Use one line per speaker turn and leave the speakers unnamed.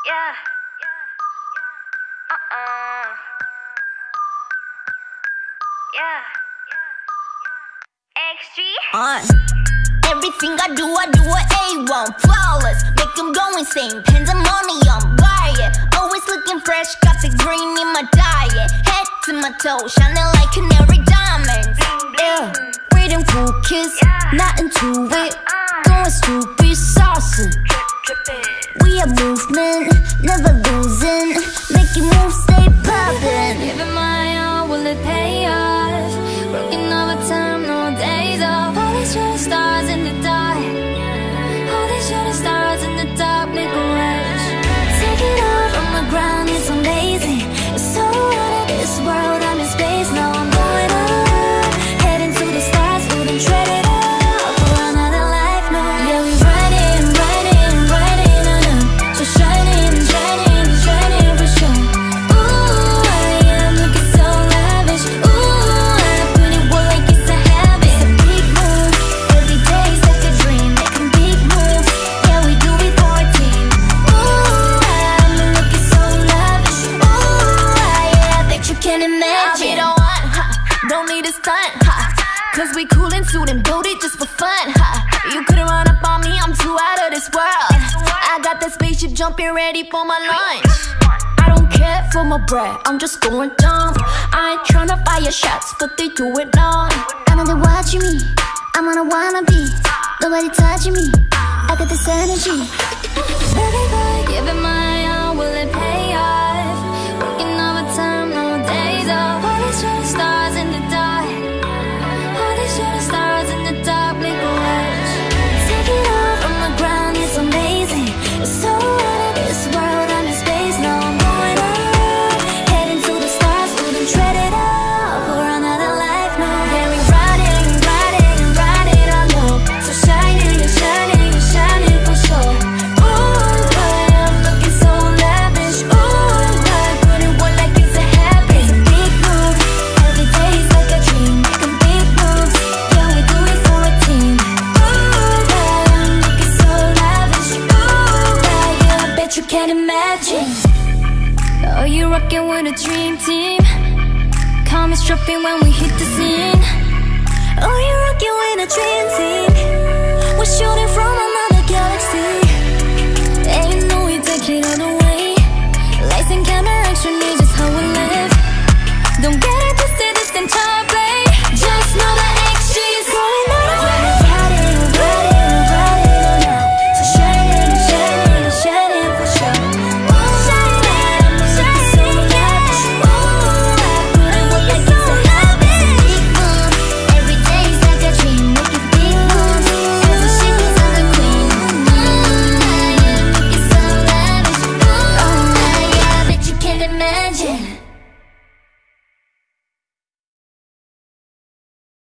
Yeah. Yeah.
Everything I do it A1, flawless. Make them go insane, pandemonium, buy it. Always looking fresh, got the green in my diet. Head to my toe, shining like canary diamonds. Yeah, freedom cool kiss, not into it. Going stupid, saucing. We are movement, never losing. Making moves, stay poppin'.
Giving my all, will it pay off? Working overtime, no days off. All these shooting stars in the dark. All these shooting stars in the dark make a wish. Take it off from the ground, it's amazing. It's so out of this world, I'm in space. Now I'm going up, heading to the stars, we'll then tread it up for another life. No, yeah, we riding, riding, riding on up. So shining, shining, shining for sure. Ooh, I am looking so lavish. Ooh, I put it work like it's a habit. It's a big move, every day's like a dream. Making big moves, yeah, we do it for a team. Ooh, I'm looking so lavish. Ooh, yeah, I bet you can imagine.
I'll be the one, ha, don't need a stunt, ha. Cause we cool and suit and build it just for fun, ha. You couldn't run up on me, I'm too out of this world. I got that spaceship jumping ready for my lunch. I don't care for my bread, I'm just going dumb. I ain't tryna fire shots, but they do it now.
I know they're watching me, I'm on a wannabe. Nobody touching me, I got this energy. Baby boy, giving my all, will it pay off? Working overtime, no days off. All these shooting stars in the dark. All these shooting stars in the dark make a wish. Take it off from the ground, it's amazing. It's so out of this world, I'm in space. Now I'm going up, heading to the stars, we'll then tread it up for another life. No, yeah, we riding, riding, riding on up. So shining, shining, shining for sure. Ooh, boy, I'm looking so lavish. Ooh, boy, put it work like it's a habit. It's a big move, every day's like a dream. Making big moves, yeah, we do it for a team. Ooh, boy, I'm looking so lavish. Ooh, boy, yeah, I bet you can't imagine. Oh, you're rocking with a dream team. Call me stripping when we hit the scene. Oh, you're rocking with a dream team. We're shooting from a